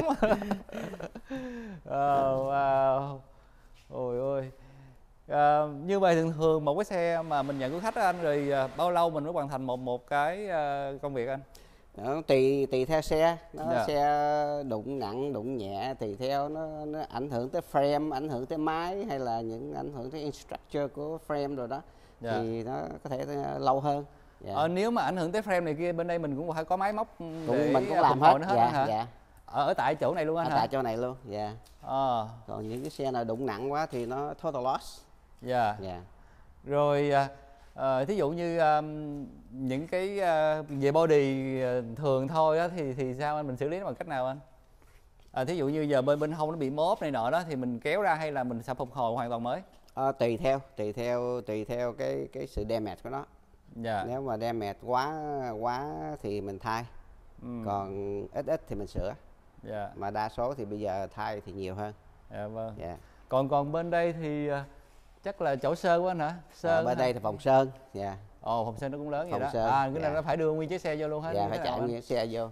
Wow. Ôi ôi. Như vậy thường một cái xe mà mình nhận của khách đó anh, rồi bao lâu mình mới hoàn thành một cái công việc anh? Đó, tùy theo xe, xe đụng nặng đụng nhẹ tùy theo nó ảnh hưởng tới frame, ảnh hưởng tới máy hay là những ảnh hưởng tới structure của frame rồi đó, thì nó có thể lâu hơn. Nếu mà ảnh hưởng tới frame này kia, bên đây mình cũng phải có máy móc để mình cũng làm hết. Ở tại chỗ này luôn anh hả? Ở tại chỗ này luôn. Còn những cái xe nào đụng nặng quá thì nó total loss. Rồi thí dụ như những cái về body thường thôi á, thì sao anh, mình xử lý nó bằng cách nào anh? Thí dụ như giờ bên hông nó bị mốp này nọ đó thì mình kéo ra hay là mình sẽ phục hồi hoàn toàn mới? Tùy theo cái sự damage của nó. Nếu mà damage quá thì mình thay, còn ít thì mình sửa. Mà đa số thì bây giờ thay thì nhiều hơn. Vâng. Còn bên đây thì chắc là chỗ sơn của anh hả? Sơn bên đây thì phòng sơn. Phòng sơn nó cũng lớn vậy đó. Cái này nó phải đưa nguyên chiếc xe vô luôn hết. Phải chạy nguyên xe vô.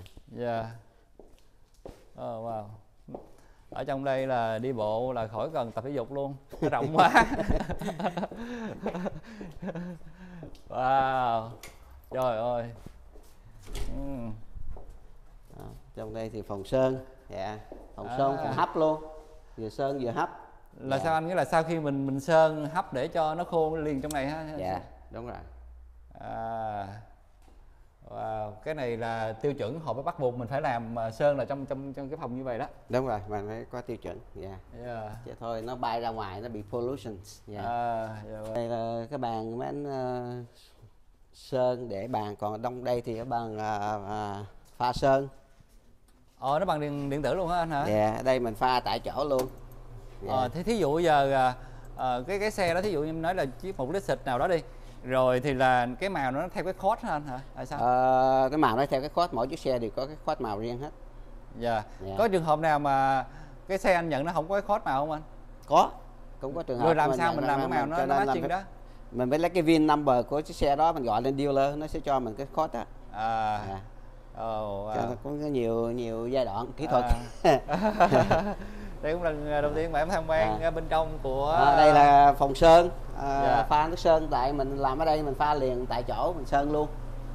Wow. Ở trong đây là đi bộ là khỏi cần tập thể dục luôn, nó rộng quá. Wow. Trời ơi. Trong đây thì phòng sơn. Phòng sơn, phòng hấp luôn, vừa sơn vừa hấp. Là sao anh? Nghĩa là sau khi mình sơn hấp để cho nó khô liền trong này ha? Đúng rồi. Wow, cái này là tiêu chuẩn họ mới bắt buộc mình phải làm sơn là trong cái phòng như vậy đó. Đúng rồi, mình phải có tiêu chuẩn. Yeah. Chứ thôi nó bay ra ngoài nó bị pollution. Dạ vâng. Đây là cái bàn máy ảnh sơn để bàn, còn trong đây thì cái bàn pha sơn. Nó bằng điện tử luôn hả anh hả? Dạ, ở đây mình pha tại chỗ luôn. Thế thí dụ giờ cái xe đó, thí dụ như nói là chiếc một lít xịt nào đó đi, rồi thì là cái màu nó theo cái code hả anh hả? Hay sao? Cái màu nó theo cái code, mỗi chiếc xe đều có cái code màu riêng hết. Dạ. Có trường hợp nào mà cái xe anh nhận nó không có cái code màu không anh? Có, cũng có trường hợp. Rồi làm sao mình làm cái màu nó matching đó? Mình phải lấy cái VIN number của chiếc xe đó, mình gọi lên dealer, nó sẽ cho mình cái code đó. Wow. Có nhiều giai đoạn kỹ thuật. Đây cũng là đầu tiên mà em tham quan bên trong của đây là phòng sơn, pha nước sơn, tại mình làm ở đây mình pha liền tại chỗ, mình sơn luôn.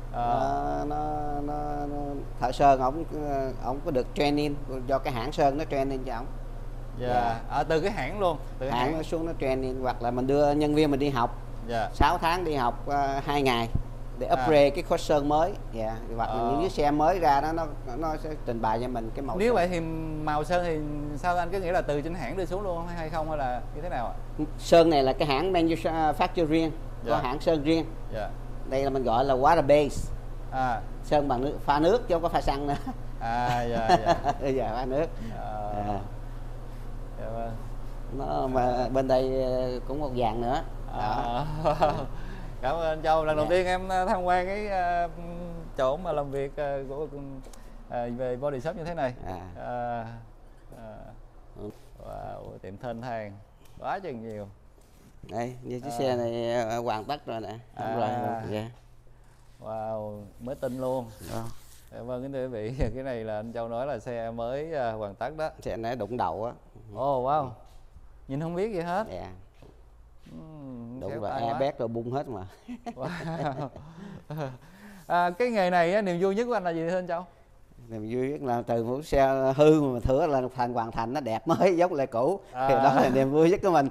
Thợ sơn ổng có được training do cái hãng sơn nó training cho ổng. Từ cái hãng luôn, từ hãng nó xuống nó training, hoặc là mình đưa nhân viên mình đi học 6 tháng đi học 2 ngày để upgrade cái khối sơn mới. Hoặc là những cái xe mới ra đó nó sẽ trình bày cho mình cái màu. Nếu vậy thì màu sơn thì sao anh, có nghĩa là từ trên hãng đưa xuống luôn hay không, hay là như thế nào ạ? Sơn này là cái hãng manufacture riêng, có hãng sơn riêng. Đây là mình gọi là water base. Sơn bằng nước, pha nước chứ không có pha xăng nữa. Giờ pha nước. Nó mà bên đây cũng một dạng nữa. Cảm ơn anh Châu. Lần đầu tiên em tham quan cái chỗ mà làm việc của về body shop như thế này. Wow, tiệm thênh thang quá chừng nhiều. Đây, như chiếc xe này hoàn tất rồi nè. Wow, mới tin luôn. Vâng, kính thưa quý vị, cái này là anh Châu nói là xe mới hoàn tất đó. Xe này đụng đầu á. Wow, nhìn không biết gì hết. Đụng rồi airbag rồi bung hết mà. Cái nghề này niềm vui nhất của anh là gì thưa anh Châu? Niềm vui nhất là từ một xe hư mà thửa là hoàn thành nó đẹp mới giống lại cũ. Thì đó là niềm vui nhất của mình.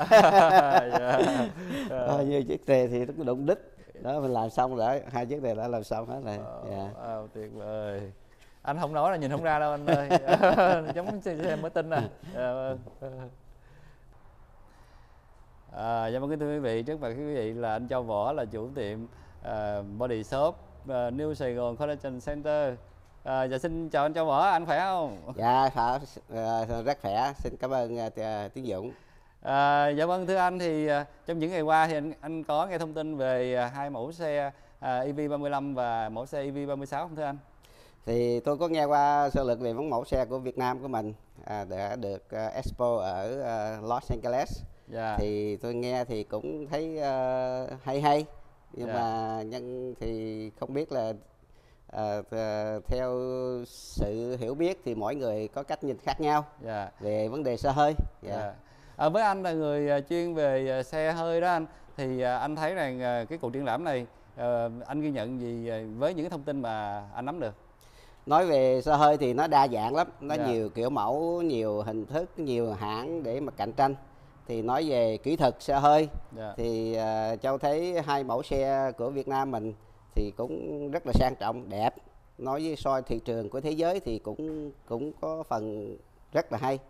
Như chiếc này thì nó đụng đích. Đó mình làm xong rồi, 2 chiếc này đã làm xong hết rồi. Tuyệt vời. Anh không nói là nhìn không ra đâu anh ơi. Giống xe mới tin nè. Dạ vâng, kính thưa quý vị, trước mặt quý vị là anh Châu Võ, là chủ tiệm body shop New Sài Gòn Collection Center. Dạ xin chào anh Châu Võ, anh khỏe không? Dạ rất khỏe, xin cảm ơn Tiến Dũng. Dạ vâng, thưa anh, thì trong những ngày qua thì anh có nghe thông tin về 2 mẫu xe EV35 và mẫu xe EV36 không thưa anh? Thì tôi có nghe qua sơ lược về mẫu xe của Việt Nam của mình đã được Expo ở Los Angeles. Thì tôi nghe thì cũng thấy hay, nhưng mà nhân thì không biết là theo sự hiểu biết thì mỗi người có cách nhìn khác nhau về vấn đề xe hơi. Với anh là người chuyên về xe hơi đó anh, thì anh thấy rằng cái cuộc triển lãm này anh ghi nhận gì với những cái thông tin mà anh nắm được? Nói về xe hơi thì nó đa dạng lắm, nó nhiều kiểu mẫu, nhiều hình thức, nhiều hãng để mà cạnh tranh. Thì nói về kỹ thuật xe hơi thì Châu thấy 2 mẫu xe của Việt Nam mình thì cũng rất là sang trọng, đẹp. Nói với soi thị trường của thế giới thì cũng có phần rất là hay,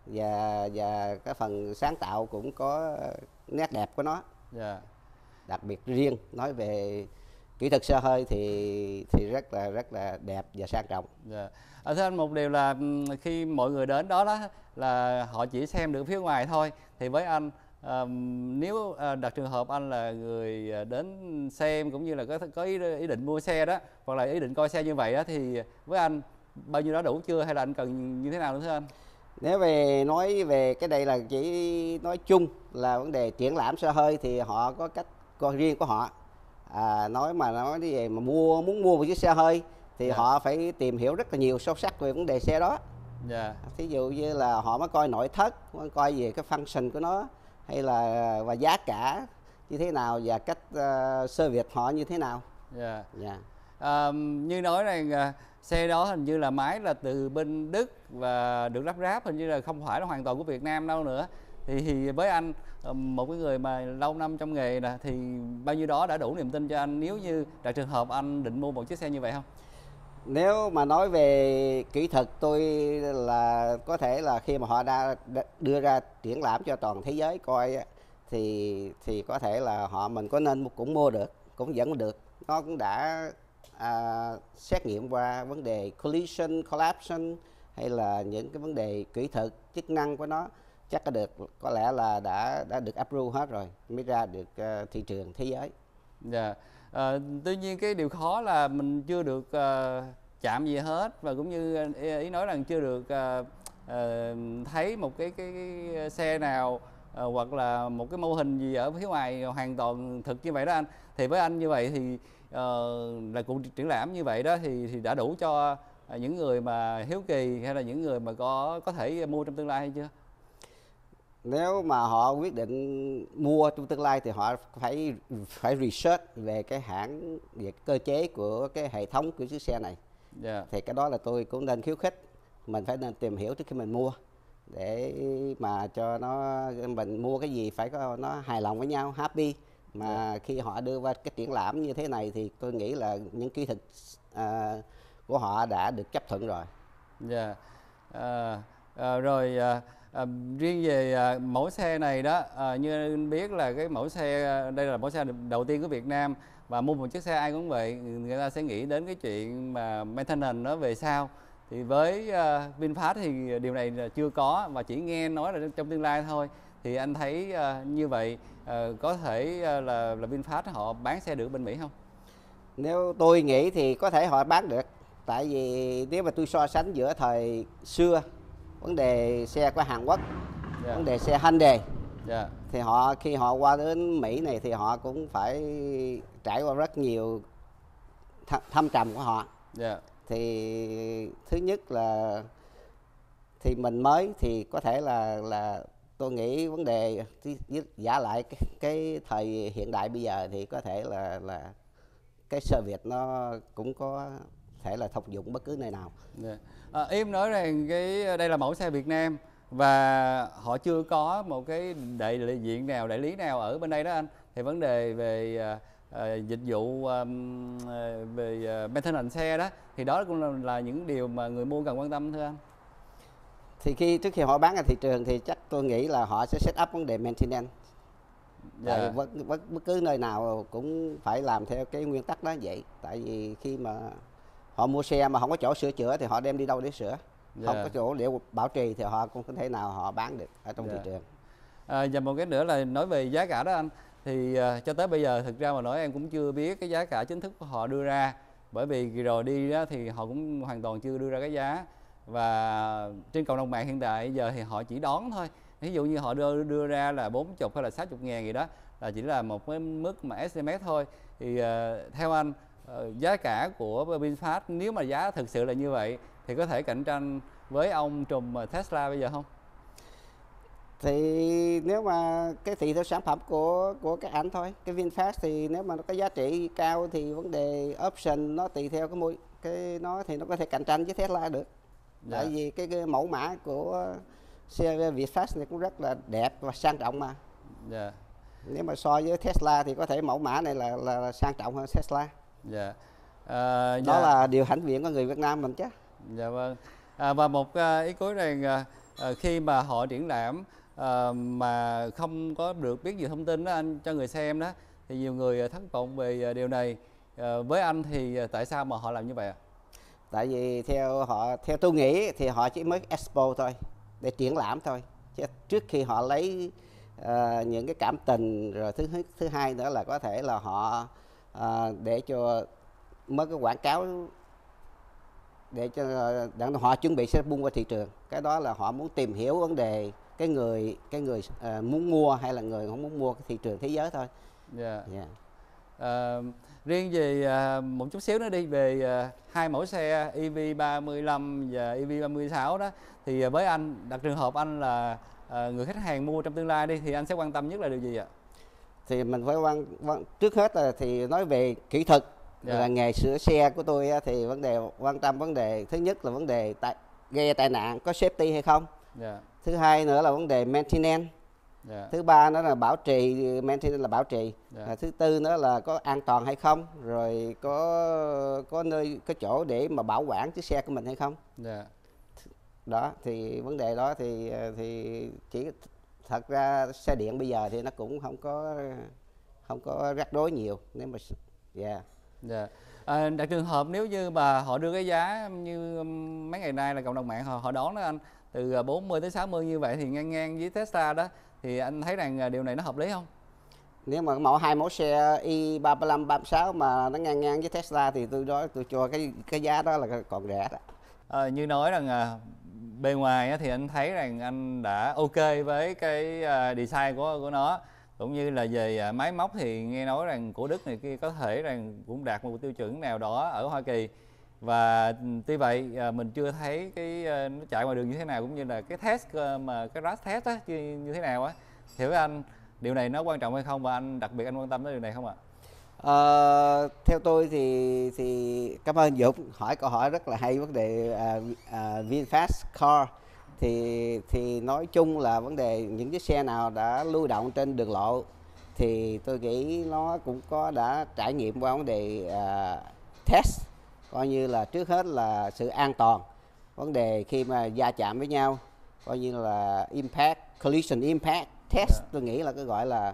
và cái phần sáng tạo cũng có nét đẹp của nó. Đặc biệt riêng nói về kỹ thuật xe hơi thì rất là đẹp và sang trọng. Thưa anh, một điều là khi mọi người đến đó là họ chỉ xem được phía ngoài thôi, thì với anh nếu đặt trường hợp anh là người đến xem cũng như là có ý định mua xe đó, hoặc là ý định coi xe như vậy đó, thì với anh bao nhiêu đó đủ chưa, hay là anh cần như thế nào nữa thưa anh? Nếu nói về cái đây là chỉ nói chung là vấn đề triển lãm xe hơi thì họ có cách coi riêng của họ. Nói về mà muốn mua một chiếc xe hơi thì họ phải tìm hiểu rất là nhiều sâu sắc về vấn đề xe đó. Thí dụ như là họ mới coi nội thất, mới coi về cái function của nó, hay là và giá cả như thế nào, và cách service họ như thế nào. Như nói rằng xe đó hình như là máy là từ bên Đức và được lắp ráp hình như là không phải là hoàn toàn của Việt Nam đâu nữa, Thì với anh, một cái người mà lâu năm trong nghề nè, thì bao nhiêu đó đã đủ niềm tin cho anh nếu như tại trường hợp anh định mua một chiếc xe như vậy không? Nếu mà nói về kỹ thuật, tôi là có thể là khi mà họ đã đưa ra triển lãm cho toàn thế giới coi thì có thể là mình có nên cũng mua được, cũng vẫn được. Nó cũng đã xét nghiệm qua vấn đề collision, collapsion hay là những cái vấn đề kỹ thuật, chức năng của nó chắc có được, có lẽ là đã được approve hết rồi mới ra được thị trường thế giới. Dạ. Tuy nhiên cái điều khó là mình chưa được chạm gì hết, và cũng như ý nói rằng chưa được thấy một cái xe nào hoặc là một cái mô hình gì ở phía ngoài hoàn toàn thực như vậy đó anh. Thì với anh như vậy thì là cuộc triển lãm như vậy đó thì đã đủ cho những người mà hiếu kỳ hay là những người mà có thể mua trong tương lai hay chưa? Nếu mà họ quyết định mua trong tương lai thì họ phải research về cái hãng, về cơ chế của cái hệ thống của chiếc xe này. Yeah. Thì cái đó là tôi cũng nên khuyến khích mình phải nên tìm hiểu trước khi mình mua, để mà cho mình mua cái gì phải có nó hài lòng với nhau, happy. Mà khi họ đưa qua cái triển lãm như thế này thì tôi nghĩ là những kỹ thuật của họ đã được chấp thuận rồi. Dạ. Rồi riêng về mẫu xe này đó, như anh biết là cái mẫu xe đây là mẫu xe đầu tiên của Việt Nam, và mua một chiếc xe ai cũng vậy, người ta sẽ nghĩ đến cái chuyện mà maintenance nó về sau. Thì với VinFast thì điều này là chưa có, và chỉ nghe nói là trong tương lai thôi. Thì anh thấy như vậy có thể là VinFast họ bán xe được bên Mỹ không? Nếu tôi nghĩ thì có thể họ bán được. Tại vì nếu mà tôi so sánh giữa thời xưa, vấn đề xe của Hàn Quốc, vấn đề xe Hyundai, thì khi họ qua đến Mỹ này thì họ cũng phải trải qua rất nhiều thăng trầm của họ. Thì thứ nhất là thì mình mới thì có thể là tôi nghĩ vấn đề giả lại cái thời hiện đại bây giờ thì có thể là cái service nó cũng có thể là thông dụng bất cứ nơi nào. Em nói rằng đây là mẫu xe Việt Nam và họ chưa có một cái đại lý nào ở bên đây đó anh. Thì vấn đề về dịch vụ về maintenance xe đó, thì đó cũng là những điều mà người mua cần quan tâm thưa anh. Thì trước khi họ bán ra thị trường thì chắc tôi nghĩ là họ sẽ set up vấn đề maintenance. Tại bất cứ nơi nào cũng phải làm theo cái nguyên tắc đó vậy. Tại vì khi mà họ mua xe mà không có chỗ sửa chữa thì họ đem đi đâu để sửa? Không có chỗ để bảo trì thì họ cũng không thể nào họ bán được ở trong thị trường. Và một cái nữa là nói về giá cả đó anh. Thì cho tới bây giờ thực ra mà nói em cũng chưa biết cái giá cả chính thức của họ đưa ra. Bởi vì rồi đi đó thì họ cũng hoàn toàn chưa đưa ra cái giá. Và trên cộng đồng mạng hiện tại giờ thì họ chỉ đoán thôi. Ví dụ như họ đưa ra là 40 hay là 60 ngàn gì đó, là chỉ là một cái mức mà estimate thôi. Thì theo anh, giá cả của VinFast nếu mà giá thực sự là như vậy thì có thể cạnh tranh với ông trùm Tesla bây giờ không? Thì nếu mà cái tùy theo sản phẩm của các anh thôi. Cái VinFast thì nếu mà nó có giá trị cao thì vấn đề option nó tùy theo nó thì nó có thể cạnh tranh với Tesla được. Tại vì cái mẫu mã của xe VinFast này cũng rất là đẹp và sang trọng mà. Nếu mà so với Tesla thì có thể mẫu mã này là sang trọng hơn Tesla. Đó là điều hãnh diện của người Việt Nam mình chứ. Dạ vâng. Và một ý cuối rằng khi mà họ triển lãm mà không có được biết nhiều thông tin đó anh, cho người xem đó, thì nhiều người thất vọng về điều này. Với anh thì tại sao mà họ làm như vậy ạ? Tại vì theo tôi nghĩ thì họ chỉ mới expo thôi, để triển lãm thôi. Chứ trước khi họ lấy những cái cảm tình, rồi thứ hai nữa là có thể là họ để cho mới cái quảng cáo, để cho họ chuẩn bị sẽ bung qua thị trường. Cái đó là họ muốn tìm hiểu vấn đề cái người muốn mua hay là người không muốn mua cái thị trường thế giới thôi. Riêng về một chút xíu nữa đi về hai mẫu xe EV35 và EV36 đó, thì với anh, đặt trường hợp anh là người khách hàng mua trong tương lai đi, thì anh sẽ quan tâm nhất là điều gì ạ? Thì mình phải trước hết là thì nói về kỹ thuật. Là nghề sửa xe của tôi thì quan tâm vấn đề thứ nhất là vấn đề gây tai nạn có safety hay không. Thứ hai nữa là vấn đề maintenance, Dạ. Thứ ba nó là bảo trì, maintenance là bảo trì. Dạ. Thứ tư nữa là có an toàn hay không, rồi có nơi, có chỗ để mà bảo quản chiếc xe của mình hay không. Dạ. Đó thì vấn đề đó thì chỉ thật ra xe điện bây giờ thì nó cũng không có rắc rối nhiều nếu mà Dạ. Đặt trường hợp nếu như mà họ đưa cái giá như mấy ngày nay là cộng đồng mạng họ đón đó anh, từ 40 tới 60 như vậy thì ngang ngang với Tesla đó, thì anh thấy rằng điều này nó hợp lý không? Nếu mà hai mẫu xe i35, 36 mà nó ngang ngang với Tesla thì tôi cho cái giá đó là còn rẻ đó. Như nói rằng bề ngoài thì anh thấy rằng anh đã ok với cái design của nó, cũng như là về máy móc thì nghe nói rằng của Đức này kia có thể rằng cũng đạt một tiêu chuẩn nào đó ở Hoa Kỳ, và tuy vậy mình chưa thấy cái nó chạy ngoài đường như thế nào, cũng như là cái test mà cái crash test á như thế nào á, thì với anh điều này nó quan trọng hay không, và anh đặc biệt anh quan tâm đến điều này không ạ? Theo tôi thì cảm ơn Dũng hỏi câu hỏi rất là hay. Vấn đề VinFast Car thì nói chung là vấn đề những chiếc xe nào đã lưu động trên đường lộ thì tôi nghĩ nó cũng đã trải nghiệm qua vấn đề test, coi như là trước hết là sự an toàn, vấn đề khi mà va chạm với nhau, coi như là collision impact test. Tôi nghĩ là cái gọi là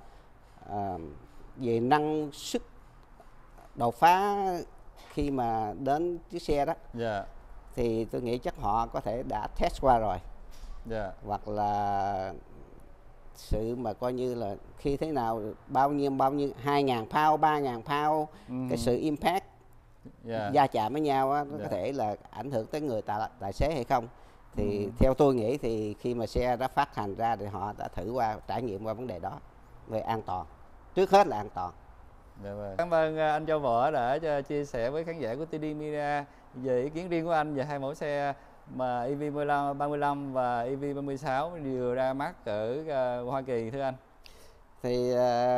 về năng sức đột phá khi mà đến chiếc xe đó. Thì tôi nghĩ chắc họ có thể đã test qua rồi. Hoặc là sự mà coi như là khi thế nào bao nhiêu 2.000 pound, 3.000 pound, cái sự impact va chạm với nhau á, nó có thể là ảnh hưởng tới người tài xế hay không. Thì theo tôi nghĩ thì khi mà xe đã phát hành ra thì họ đã thử qua, trải nghiệm qua vấn đề đó về an toàn, trước hết là an toàn. Cảm ơn anh Châu Võ đã chia sẻ với khán giả của TD Media về ý kiến riêng của anh về hai mẫu xe mà EV35 và EV36 đều ra mắt ở Hoa Kỳ, thưa anh. Thì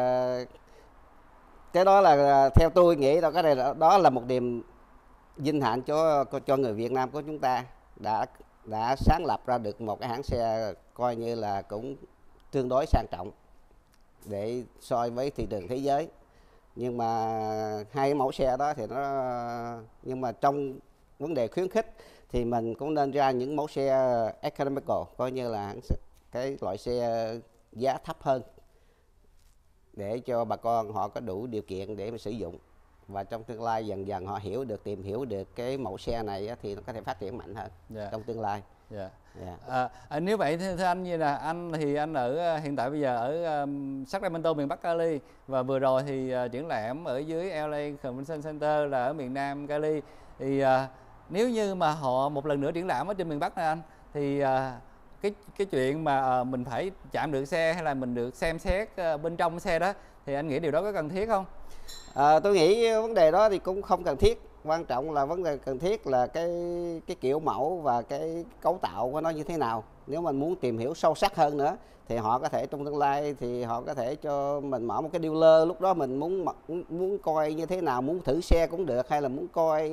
cái đó là theo tôi nghĩ đó, đó là một niềm vinh hạnh cho người Việt Nam của chúng ta đã sáng lập ra được một cái hãng xe coi như là cũng tương đối sang trọng để so với thị trường thế giới. Nhưng mà hai cái mẫu xe đó thì nhưng mà trong vấn đề khuyến khích thì mình cũng nên ra những mẫu xe economical, coi như là cái loại xe giá thấp hơn để cho bà con họ có đủ điều kiện để mà sử dụng, và trong tương lai dần dần họ tìm hiểu được cái mẫu xe này thì nó có thể phát triển mạnh hơn trong tương lai. Nếu vậy thưa anh, như là anh thì anh ở hiện tại bây giờ ở Sacramento, miền Bắc Cali, và vừa rồi thì triển lãm ở dưới LA Convention Center là ở miền Nam Cali, thì nếu như mà họ một lần nữa triển lãm ở trên miền Bắc này anh, thì cái chuyện mà mình phải chạm được xe hay là mình được xem xét bên trong xe đó, thì anh nghĩ điều đó có cần thiết không? Tôi nghĩ vấn đề đó thì cũng không cần thiết. Quan trọng là vấn đề cần thiết là cái kiểu mẫu và cái cấu tạo của nó như thế nào. Nếu mình muốn tìm hiểu sâu sắc hơn nữa thì họ có thể trong tương lai thì họ có thể cho mình mở một cái dealer. Lúc đó mình muốn coi như thế nào, muốn thử xe cũng được, hay là muốn coi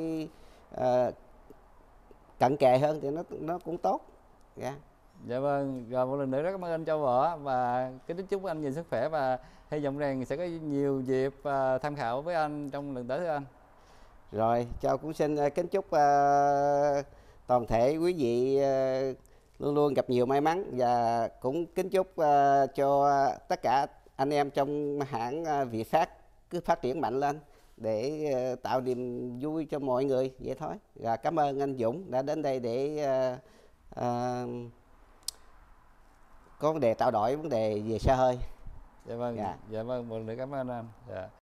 cận kề hơn thì nó cũng tốt. Dạ vâng, rồi một lần nữa rất cảm ơn anh Châu Võ, và kính chúc anh nhiều sức khỏe, và hy vọng rằng sẽ có nhiều dịp tham khảo với anh trong lần tới, thưa anh. Rồi, Châu cũng xin kính chúc toàn thể quý vị luôn luôn gặp nhiều may mắn, và cũng kính chúc cho tất cả anh em trong hãng VinFast cứ phát triển mạnh lên để tạo niềm vui cho mọi người, vậy thôi. Và cảm ơn anh Dũng đã đến đây để có vấn đề trao đổi vấn đề về xe hơi. Dạ vâng, dạ vâng, một lần nữa cảm ơn anh.